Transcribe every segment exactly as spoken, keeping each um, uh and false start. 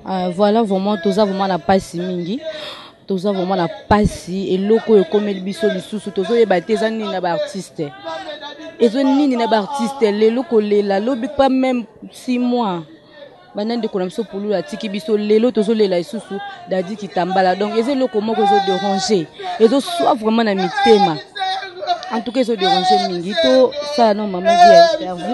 Uh, voilà vraiment tous vraiment la passe mingi. Tous vraiment la passe et loko et comme le biso le sous tous les bâtiments ni na ba artiste. Et zo ni na ba artiste les loko les la lobi pas même six mois. Banan de konamso pour la tiki biso lelo tous les la sous dadi qui tambala donc et c'est loko moko zo déranger. Et zo soit vraiment na mitema. En tout cas zo déranger mingi to ça non maman dit interview.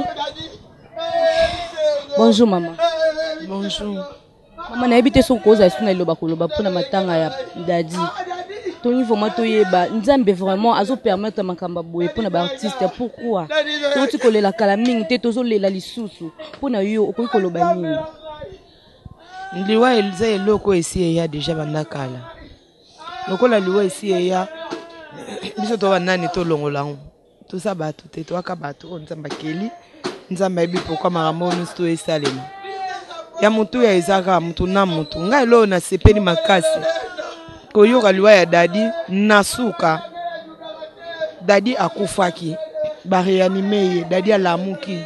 Bonjour maman. Bonjour. Maman na habité son cause asuna loba koloba pona matanga ya dadi. Toni vraiment toyeba nzambe vraiment azo permettre makamba boye pona ba artiste pourquoi? To ti kolela kala mingi te tozo lela lisusu pona yo okoki koloba nini? Liwa elza eloko esi ya déjà bandakala. Lokola liwa esi ya biso to banani to longolango. To sa bato te to aka bato on nzamba keli. Nzamba ebi pourquoi maramoni sto esalema. Ya mutu ya ezaka mutu na mutu ngai lo na sepeli makasi koyoka liwa ya dadi nasuka dadi akufaki ba reanime dadi alamuki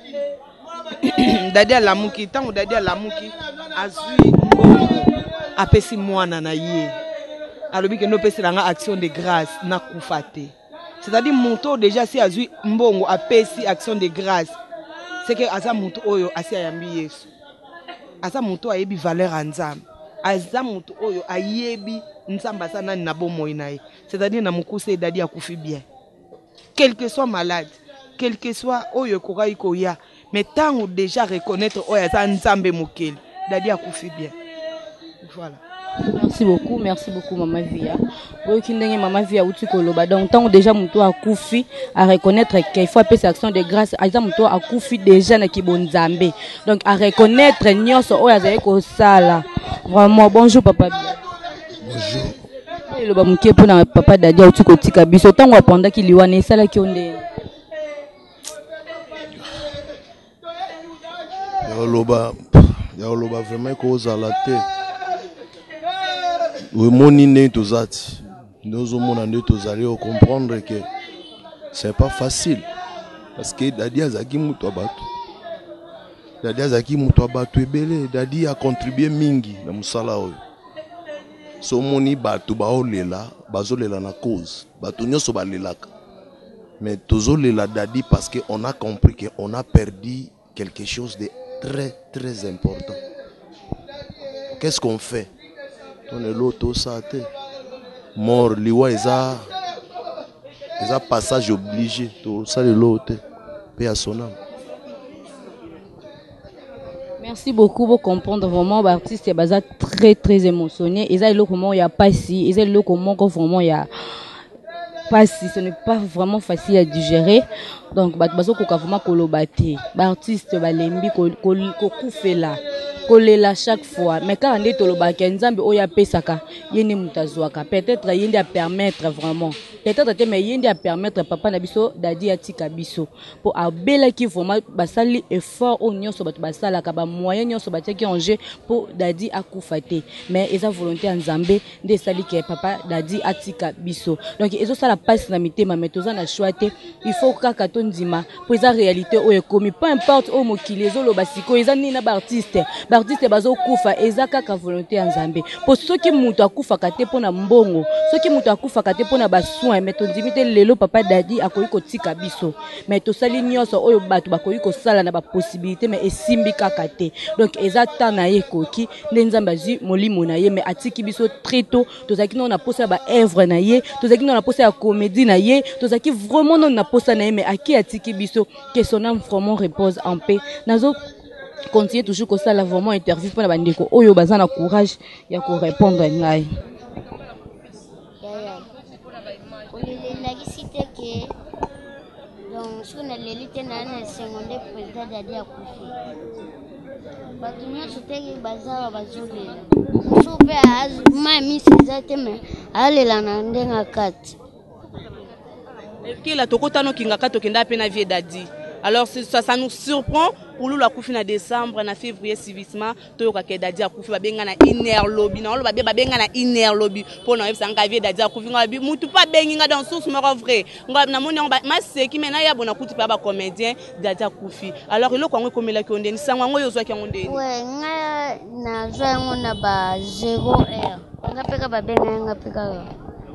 dadi alamuki tango dadi alamuki azui bongo apesi mwana na ye alobi ke no pesi langa action de grâce na kufate c'est-à-dire mutu déjà si azui mbongo apesi action de grâce c'est que aza mutu oyo asi ayambi Yesu asa mutu ayebi valeur a nzambe aza mutu oyo ayebi nzamba sana na bomo inaye c'est-à-dire na mukuse dadi akufi bien quel que soit malade quel que soit oyo kokai koya mais tango déjà reconnaître oyo asa nzambe mokeli dadi akufi bien voilà. Merci beaucoup, merci beaucoup Maman Via. Oui, kindenge Maman Via uti koloba. Donc tant déjà muto a koufi à reconnaître qu'il faut appeler cette action de grâce. Aza muto a koufi déjà na kibonzambe. Donc à reconnaître nyonso oya zaye ko sala. Vraiment bonjour papa. Bonjour. Le ba muke pona papa dadi uti ko tika biso tango apanda ki liwana sala ki onde. Ya loba ya loba vraiment ko zala te. Oui, mon inné tous ati. Nous avons tous allés comprendre que c'est pas facile parce que Dadi Azaki muto abatu. Dadi Azaki muto abatu ebele. Dadi a contribué mingi na musala oyo. So moni batu ba olela, bazolela na cause. Batu nyoso balelaka. Mais tozolela Dadi parce que on a compris que on a perdu quelque chose de très très important. Qu'est-ce qu'on fait? On est l'auto saté. Mort, liwa eza eza passage obligé. Tout ça le l'autre. Paix à son âme. Merci beaucoup pour comprendre vraiment l'artiste est très très émotionné. Et ça le comment il y a pas si, et ça le comment vraiment il y a pas si, ce n'est pas vraiment facile à digérer. Donc bazo ko vraiment kolobati. L'artiste ba lembi ko ko kufela. Kolela chaque fois mais quand on est au lobaka nzambe oya pesaka yene mutazwaka peut-être yende à permettre vraiment peut-être mais yende à permettre papa na biso dadi atika biso pour abela ki vraiment basali effort au nyonso bato basala ka ba moyen nyonso bataki en jeu pour dadi akufate mais eza volonté nzambe nde sali ke papa dadi atika biso donc ezo sala passe na mitema mais toza na choix il faut kaka tondima pour eza réalité o ekomi peu importe o mokili ezo loba siko eza nina ba artiste artiste bazo kufa ezaka ka volonté ya nzambe po soki mutu akufa kate pona mbongo soki mutu akufa kate pona ba soin mais to ndimite lelo papa dadi akoyi kotika biso mais to sali nyonso oyo bato bakoyi ko sala na ba possibilité mais esimbi kaka te donc ezata na ye koki nde nzambe azi molimo na ye mais atiki biso très tôt to zaki non na posa ba œuvre na ye to zaki non na posa ya comédie na ye to zaki vraiment non na posa na ye mais aki atiki biso que son âme vraiment repose en paix nazo continuer toujours comme ça là vraiment interview pour la bandeko oyo baza na courage ya ko répondre ngai donc sur la lélite na na secondaire président dadi akufi batu nyonso teke baza bazolela so pe ma mi sezate me alela na ndenga kati kila tokota no kinga kato kenda pe na vie dadi Alors ça, ça nous surprend pour nous la coufi en décembre, en février civisement, tout le monde a coufi va bien na inner lobby, non, va bien va bien na inner lobby pour nous ça engager d'adia coufi va bien mutu pas bien dans source mais vrai. Ngaba na moni ma c'est qui maintenant ya bona couti pas ba comédien d'adia coufi. Alors il ko comme la konde ni sangwa ngoyo zo ki ngonde. Ouais, nga na zo ngona ba zéro heure. Nga peka ba bien nga peka.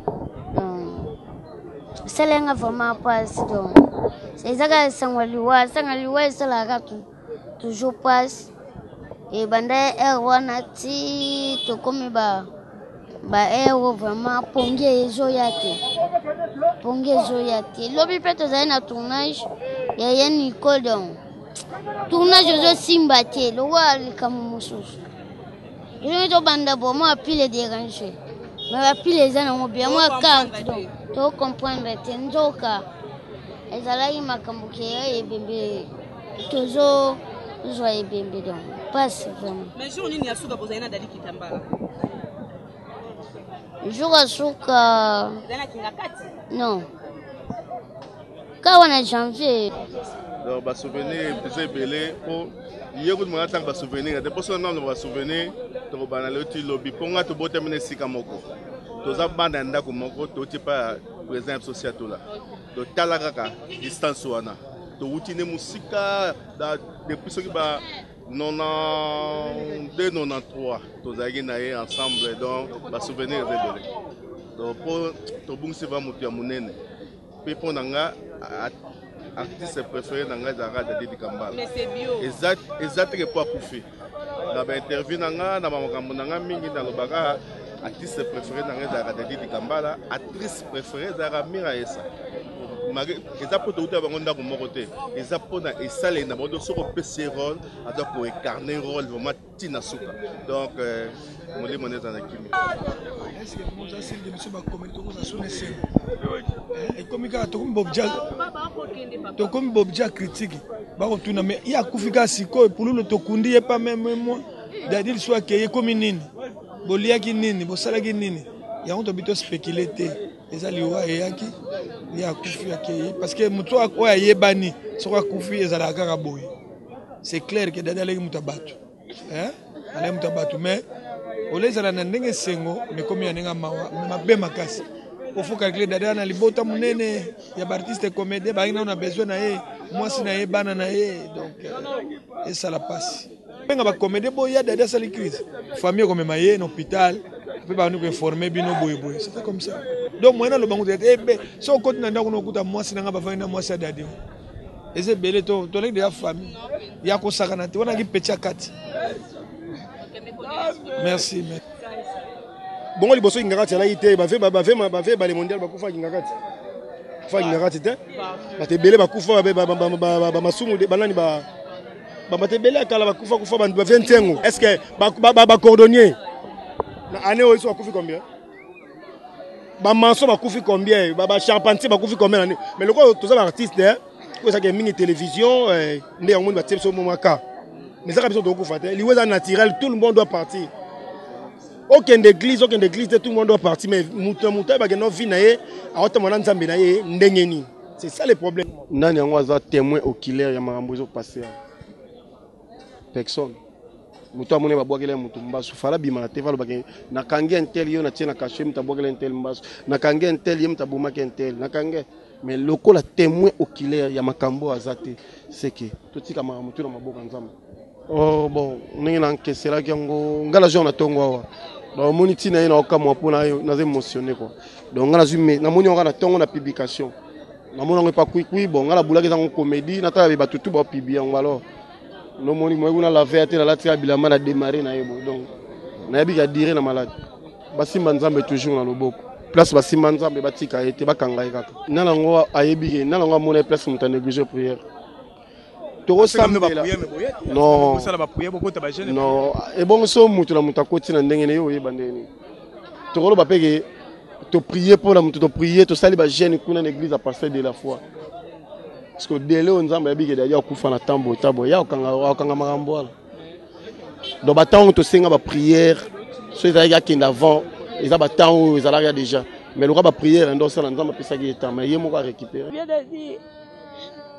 C'est là vraiment pas donc c'est ça que sangwaliwa sangwaliwa c'est là toujours passe et banda er wana ti to comme ba ba er vraiment ponge zo yake ponge zo yake lobi peut za na tournage ya ya Nicole donc tournage zo simba te lo wali kama mususu je to banda bo mo apile déranger mais apile za na mo bien moi carte donc to comprendre tenzoka ezalaki makambo ke ebembe tozo zwa ebembe donc passe vraiment mais jour nini asuka bozana dali kitambala jour asuka zana kingakati non kawana janvier donc ba souvenir pese belé po yeko mona tang ba souvenir de poso na ba souvenir to bana le ti lobby ponga to bote mene sika moko toza banda ndako moko to ti pa présent social to la to tala kaka distance wana to utine musika da depuis ce qui ba quatre-vingt-deux quatre-vingt-treize to zagi na ye ensemble donc ba souvenir de belé donc pour to bungsi va mutu ya munene pe ponanga artiste préféré nanga zara de Didi Kambala mais c'est bio exact exact que pour couper na ba interview nanga na makambo nanga mingi na lobaka artiste préféré nanga zara de Didi Kambala actrice préférée zara Mira Essa mari eza pour tout ba ngonda ko mokote eza pour na esale na bodo soko pc rôle ado pour incarner rôle vraiment tina suka donc moli moneza na kimi est-ce que vous avez senti monsieur ba communauté ko za sone sen et comme ka to comme bobja to comme bobja critique ba ko tuna mais il y a kufika siko pour le to kundi pas même moi d'adir soit que comme nini bolia ki nini bosala ki nini ya on to bito spéculer té ezali wa yaki ya kufi akeye parce que muto oya yebani soko kufi ezala kaka boy c'est clair que dada leki mutabatu hein ale mutabatu mais olezala na ndenge sengo mais comme ya nenga mawa mabe makasi il faut calculer dada na libota munene ya artiste comédien ba ina on a besoin na ye mwasi na ye bana na ye donc et ça la passe benga ba comédien boya dada sali crise famille comme maye en hôpital peut pas nous informer bino boy boy c'est comme ça donc moi na lo bango tete ebe so ko tina ndako no kuta mwasi na ngaba fanya mwasi dadi eze bele to to lek de ya famille ya ko sakana te wana ki pecha kati merci mais bongo liboso ingakati ala ite ba ve ba ve ba ve ba le mondial ba kufa ingakati kufa ingakati te ba te bele ba kufa ba ba ba masumu de banani ba ba ba te bele akala ba kufa kufa ba vingt ans est-ce que ba ba ba cordonnier na année oyo so kufi combien ba manso ba kufi combien ba ba charpentier ba kufi combien année mais le quoi tous les artistes hein ko ça que mini télévision ndé yango ba tseso mo maka mais ça besoin de kufa te liweza naturel tout le monde doit partir aucune église aucune église tout le monde doit partir mais muta muta ba que no vie na ye a ota mona nzambe na ye ndengeni c'est ça le problème nani yango aza témoin oculaire ya makambo ezo passer personne mutu amone babwakela mutu mbasu fala bima te fala bake nakange intel yo na tiena caché mutabwakela intel mbasu nakange intel yo mutabumaka intel nakange mais lokola témoin oculaire ya makambo azate c'est que totika mutu na maboka nzambe oh bon ningi na nkesela yango ngala jo na tongo awa donc moni tina ina okamwa pona na ze émotionné quoi donc ngala zumi na moni ngala tongo na publication na moni ngo pa kui kui bon ngala bulaki zango comédie na tala ba tutu ba publier yango alors no moni moi kuna la vérité la tia bilama na démarrer na yebo donc na yabi ka dire na malade basimba nzambe toujours na loboko place basimba nzambe batika ete bakanga kaka nala ngo ayebi ke nala ngo mona place muta négliger prière to sambela non non et bon so mutu la muta koti na ndenge ne yo yeba ndeni to kolo bapeke to prier pour la mutu to prier to sali ba jeune kuna na église à partir de la foi. Parce que dès là, on a dit qu'il y a un tambour, il y a un marambo. Donc, on a une prière, ceux qui sont avant, ils ont temps ils ont déjà. Mais le roi prière, on a une prière, mais il y a un récupérer.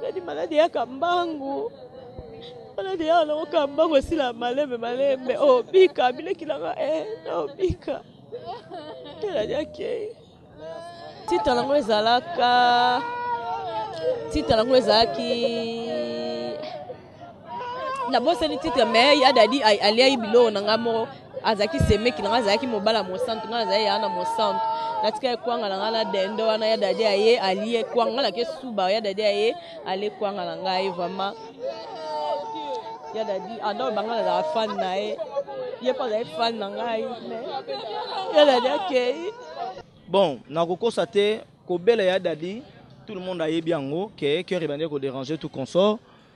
Dadi maladi ya kambangu. Maladi ya na kambangu sila malembe malembe. Oh bika bile kilanga eh no bika. Dadi yake. Tita langu ezalaka. Tita langu ezalaki. Na bosse ni titre mais ya dadi ali ayi bilo nanga mo azaki seme ki nanga zaki mobala mo centre nanga zai ya na mo centre natika kwanga nanga na dendo wana ya dadi aye ali kwanga la ke suba ya dadi aye ali kwanga nanga aye vraiment ya dadi ando banga la fan na ye ye pas la fan nanga aye ya dadiake bon na ko constater ko bela ya dadi tout le monde aye bien ngo que que rebande ko déranger tout consort.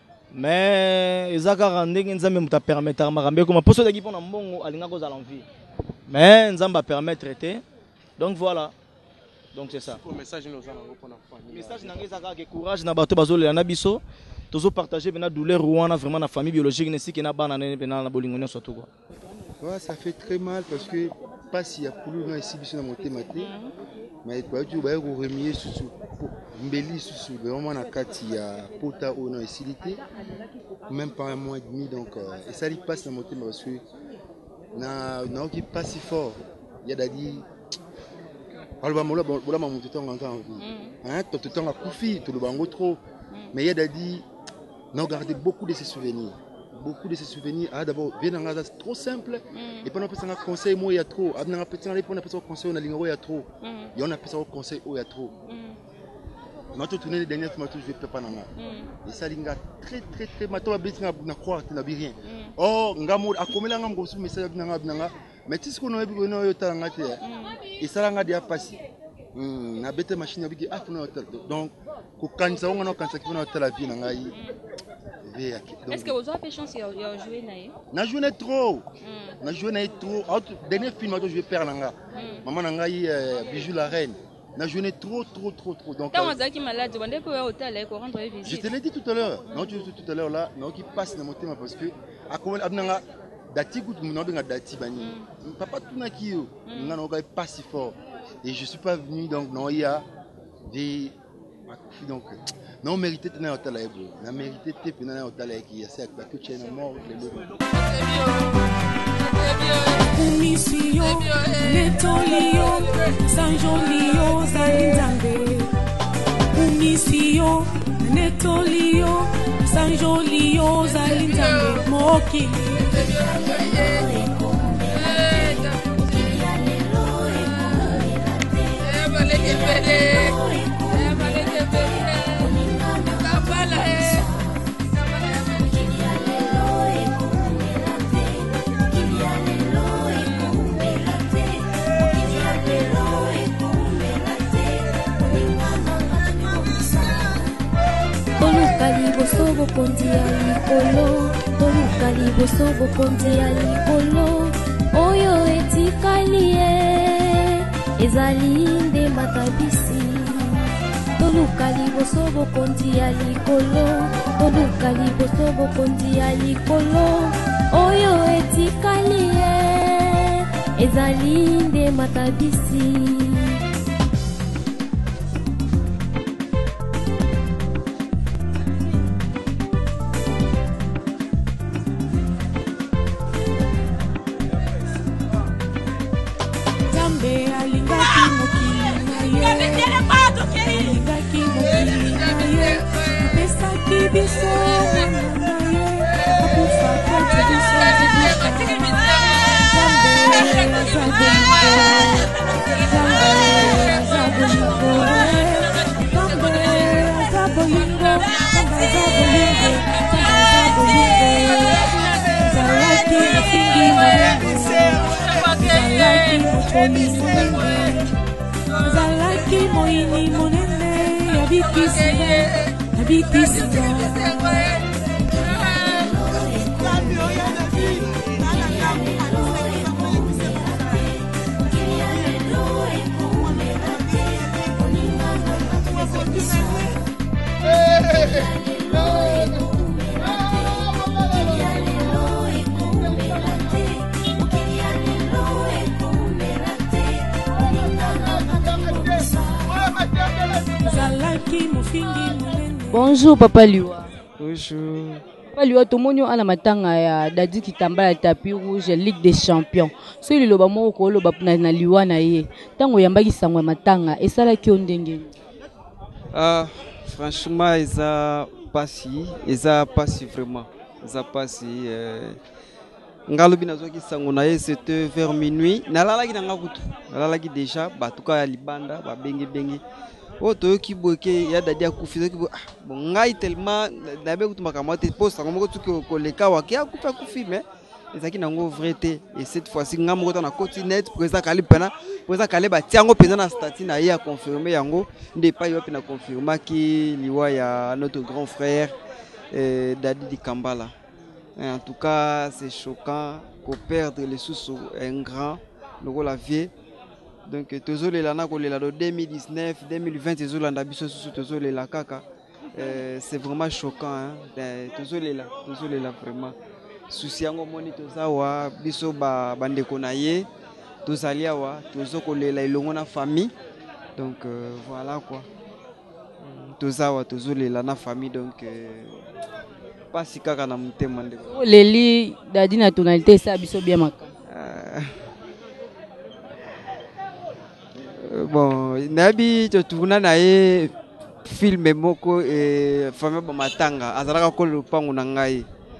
Mais ezaka randenge nzambe muta permettre marambe comme poso daki pona mbongo alinga ko za l'envie mais nzamba permettre te donc voilà donc c'est ça le message nous allons pona famille message nanga ezaka que courage na bato bazolela na biso tozo partager bena douleur wana vraiment na famille biologique nesi ke na bana na bena na bolingo nyo surtout quoi. Ouais, ça fait très mal parce que pas s'il y a pour nous ici biso na monter maté mais quoi tu vas remuer sous mbeli sous vraiment na kati ya pota au na isilité même pas un mois et demi donc euh, et ça lui passe na monter parce que na na qui pas si fort il y a dadi alors ba mola bola ma monter temps encore hein tout le temps a koufi tout le bango trop mais il y a dadi n'a gardé beaucoup de ses souvenirs beaucoup de ces souvenirs. Ah, d'abord, bien dans la c'est trop simple. Et puis on a fait un conseil, moi il y a trop. On a fait un conseil, on a ligne, il y a trop. Et on a fait un conseil, il y a trop. On a tout tourné les dernières fois, je vais préparer. Et ça, il y a très très très. Maintenant, on a besoin de croire, tu n'as rien. Oh, on a à combien là, on a reçu message de Nanga. Mais tu sais qu'on a eu une autre et ça, on a déjà passé. On a bête machine avec ah, donc, quand ça, on a quand ça qui va la vie, Nanga. Est-ce que vous avez fait chance de jouer naïe? Na joué trop. Na joué naïe trop. Dernier film je vais faire nanga. Maman nanga yi Bijou la reine. Na joué trop trop trop trop. Donc quand vous êtes malade, vous allez au hôtel et rendre visite. Je te l'ai dit tout à l'heure. Non, tu tout à l'heure là, non qui passe dans mon thème parce que à comment abnanga dati gout mon benga dati bani. Papa tout na ki yo. Nga no pas si fort. Et je suis pas venu donc non il y a des donc non mérité de n'avoir la ébou, la mérité de n'avoir pas la qui est assez que tu es mort les loups. Umisio, Netolio, Sanjolio, Zalinzambe. Umisio, Netolio, Sanjolio, Zalinzambe. Moki. Bosobo kondi ya likolo, toluka libosobo kondi ya likolo, oyo etikali ye, ezali nde matabisi. Toluka libosobo kondi ya likolo, toluka libosobo kondi ya likolo, oyo etikali ye, ezali nde matabisi. Zalaki moini monene yabikisina yabikisina Zalaki mofingi monene Bonjour Papa Liwa. Bonjour. Papa Liwa, tout le monde a matanga ya Dadi Kitamba la tapis rouge Ligue des Champions. So il loba moko loba na Liwa na ye. Tango yambaki sangwa matanga et ça la ki ondenge. Ah, franchement, ils a pas si, ils a pas si vraiment. Ils a pas si euh ngalobi nazoki sango na ye c'était vers minuit. Nalala ki nanga kutu. Nalala ki déjà batuka ya libanda ba bengi bengi. Oto ki boke ya Dadi akufi ki bo bon ngai tellement na be kutu makama te poste ngomoko tuki ko leka wa ki akufa kufi mais ezaki nango vérité et cette fois-ci ngamo kota na continent président kali pena président kali ba tiango pena na statut na ye a confirmer yango nde pa yo pena confirmer ki liwa ya notre grand frère euh, Dadi di Kambala. Et en tout cas c'est choquant qu'on perde les sous un grand le la vie. Donc toujours les lana ko lela do deux mille dix-neuf deux mille vingt toujours landa biso sous toujours les la kaka c'est vraiment choquant hein toujours les là toujours les là vraiment souci yango moni tozawa biso ba bandeko na ye tozalia wa toujours ko lela ilongo na famille donc euh, voilà quoi tozawa toujours les là na famille donc euh, pas si kaka na mutema ndeko leli Dadi na tonalité ça biso bien maka bon nabi to tuna na ye film moko e famille ba matanga azalaka ko lupango na ngai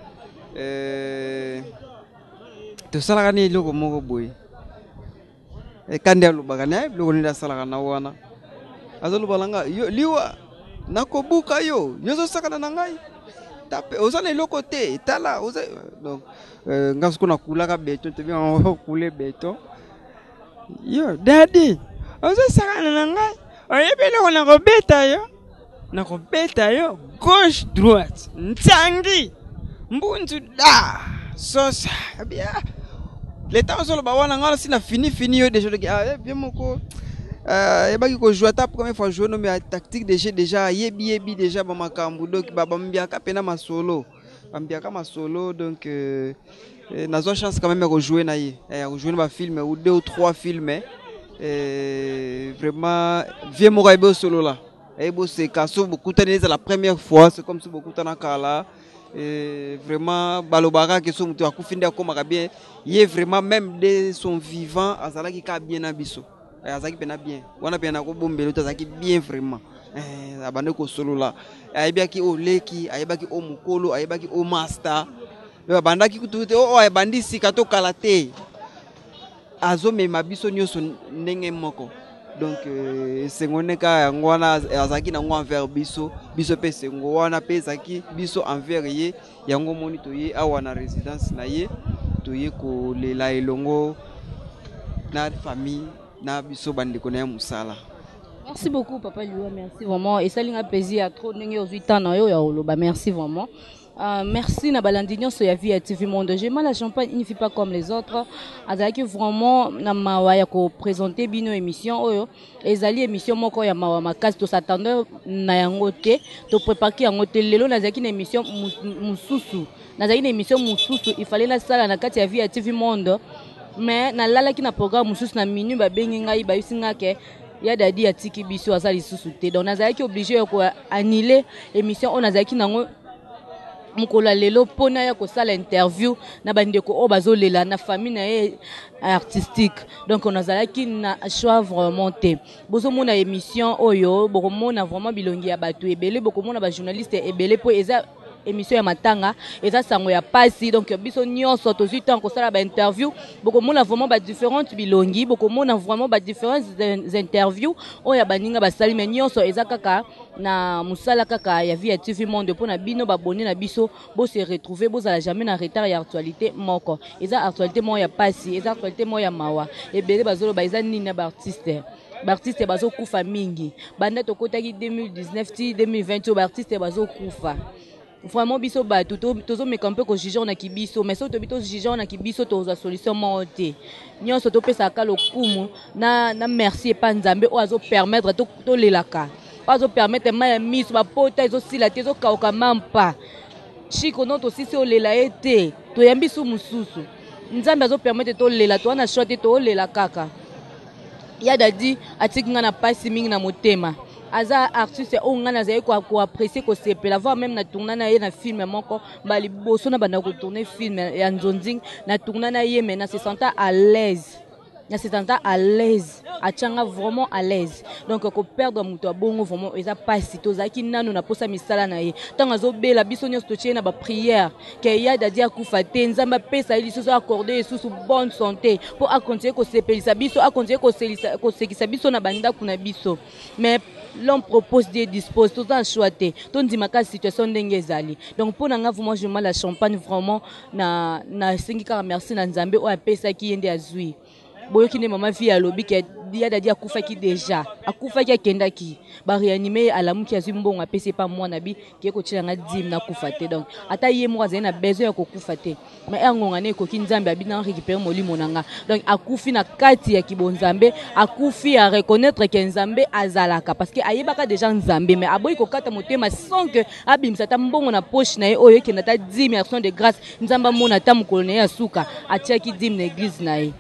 eh to sala ni loko moko boy e kande lubaka na loko ni da sala na wana azalo balanga yo liwa nakobuka yo yozo saka na ngai tape ozana loko te tala oza donc ngasko na kulaka beton te bien on couler beton yo Dadi ozo sakana na ngai oyebele ko na kobeta yo na kobeta yo gauche droite ntangi mbunzu da sosa bien le temps solo ba wana ngala sina fini fini yo déjà ah bien moko euh ebaki ko jouer ta première fois jouer no mais tactique déjà déjà yebi yebi déjà ba makambu donc ba mbia ka pena masolo ba mbia ka masolo donc euh, nazo chance quand même de jouer na ye eh jouer ba film ou deux ou trois films et vraiment vieux Moraïbo solo là et bon c'est casso beaucoup tannés c'est la première fois c'est comme si beaucoup tana kala et vraiment balobara que son mutu akufinde ko bien il est vraiment même de son vivant azala ki ka bien na biso azaki pena bien wana pena ko bombelo tazaki bien vraiment eh abande ko solo là ayebaki o leki ayebaki o mukolo ayebaki o master bandaki kutu o ayebandi sika to kala te azo me mabiso nyoso ndenge moko donc euh, sengone ka ngwana azaki na ngwa envers biso biso pe sengo wana pe zaki biso envers ye yango moni to ye awa na résidence na ye to ye ko lela elongo na famille na biso bandeko na musala. Merci beaucoup Papa Liwa, merci vraiment et ça linga plaisir à trop ndenge ozita na yo ya oloba merci vraiment. Uh, merci na balandinyo so ya via T V Monde. J'aime la champagne, il ne fait pas comme les autres. Azaki vraiment na mawa ya ko présenter bino émission oyo. Ezali émission moko ya mawa makasi to s'attendre na yango te. To préparer yango te lelo na zaki na émission mususu. Na zaki na émission mususu, il fallait la sala na kati ya via T V Monde. Mais na lala ki na programme mususu na minu ba bengi ngai ba yusinga ke ya Dadi ya tiki biso azali susu te. Donc na zaki obligé ko annuler émission on na zaki nango mukola lelo pona ya ko sala interview na bandeko o bazolela na famille na ye artistique donc on azalaki na choix vraiment te bozo mona émission oyo boko mona vraiment bilongi ya bato ebele boko mona ba journaliste ebele po eza émission ya matanga eza sango ya pasi donc biso nyonso tozui tant ko sala ba interview boko mona vraiment ba différentes bilongi boko mona vraiment ba différentes interviews oya baninga basali mais nyonso eza kaka na musala kaka ya via T V Monde pour na bino ba abonné na biso bo se retrouver bo za jamais na retard ya actualité moko eza actualité mo ya pasi eza actualité mo ya mawa ebele bazolo ba eza nini ba artiste ba artiste bazo kufa mingi banda to kotaki deux mille dix-neuf ti deux mille vingt ba artiste bazo kufa vraiment biso ba tout tozo me camper ko juger on a kibiso mais so to bito juger on a kibiso to za solution monte nyonso to pesa ka lokumu na na merci pa nzambe o azo permettre to to lelaka azo permettre ma miso ba pota ezo sila tezo kauka mampa chiko non to sisi o lela ete to yambi su mususu nzambe azo permettre to lela to na short to lela kaka ya Dadi atiki nga na pasi mingi na motema aza artiste o ngana za ko ko apprécier ko sepela voir même na tourna na ye na film moko bali boso na banda ko tourner film ya Nzonzing na tourna na ye mais na se sentait à l'aise na se sentait à l'aise achanga vraiment à l'aise donc ko perdre muto bongo vraiment eza pasi tozaki nanu na posa misala na ye tanga zo bela biso nyos to na ba prière ke ya dadi akufa te nzamba pesa ili soso accorder sous bonne santé pour a continuer ko sepelisa biso a continuer ko selisa ko sekisa biso na banda kuna biso mais l'homme propose Dieu dispose tout en choité ton dimaka situation ndenge ezali donc pour nanga vraiment je la champagne vraiment na na singika merci na nzambe o apesa ki yende azui boyoki ne mama vie alobi ke dia dadi akufa ki déjà akufa ki akenda ki ba réanimer alamu ki azui mbongo apese pa mwana bi ki ko tshanga dim na kufa te donc ata ye mo azena besoin ko kufa te mais engonga ne ko ki nzambe abi na récupérer molimo nanga donc akufi na kati ya kibonzambe akufi à reconnaître que nzambe azalaka parce que ayebaka déjà nzambe mais aboyi ko kata motema sans que abimisa ta mbongo na poche na ye oyo ke na ta dix mille actions de grâce nzamba mona ta mukolo na ya suka atiaki dim na église na ye.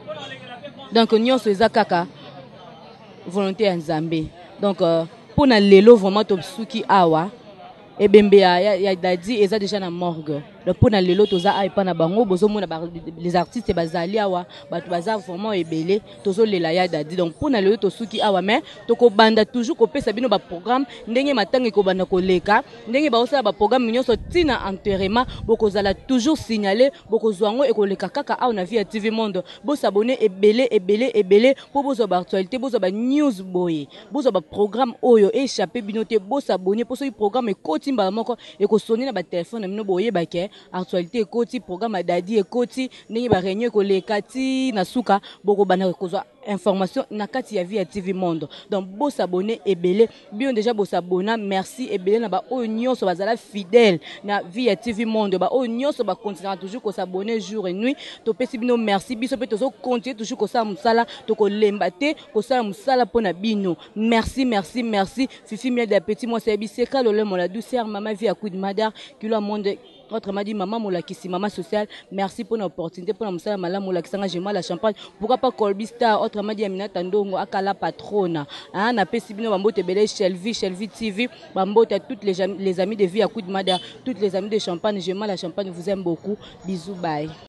Donc nyonso eza kaka volonté ya nzambe donc euh, pour na lelo vraiment to suki awa ebembe ya, ya, ya dadi eza déjà na morgue donc pour na lelo toza a epa na bango bozo mona ba, les artistes bazali awa bato baza vraiment ebele tozo lela ya dadi donc pour na lelo to suki awa mais toko banda toujours ko pesa bino ba programme ndenge matanga ko banda ko leka ndenge ba osala ba programme nyonso tina enterrement boko zala toujours signaler boko zwango e ko leka kaka awa na via T V Monde bo s'abonner ebele ebele ebele pour bozo ba actualité bozo ba news boy bozo ba programme oyo échappé binote bo s'abonner pour ce programme ko timba moko e ko sonner na ba téléphone mino boye ba ke actualité ekoti programme dadi ekoti ndenge ba réunion ko lekati na suka boko bana ko zwa information na kati ya via T V Monde donc bo s'abonner ebele bien déjà bo s'abonner merci ebele na ba o nyonso bazala fidèle na via T V Monde ba o nyonso ba continuer toujours ko s'abonner jour et nuit to pesi bino merci biso pe tozo continuer toujours ko sa musala to ko lemba te ko sa musala pona bino merci merci merci fifi miel d'appétit moi c'est biseka le mon la douceur maman vie à coup de madar qui le monde autrement dit maman molakisi maman sociale merci pour l'opportunité pour la musala mala molakisanga j'ai mal la champagne pourquoi pas Colby Star autrement dit Aminata Ndongo akala patrona hein na pesi bino bambote belé Shelvi Shelvi T V bambote à toutes les les amis de vie à coup de madar toutes les amis de champagne j'ai mal la champagne vous aime beaucoup bisous bye.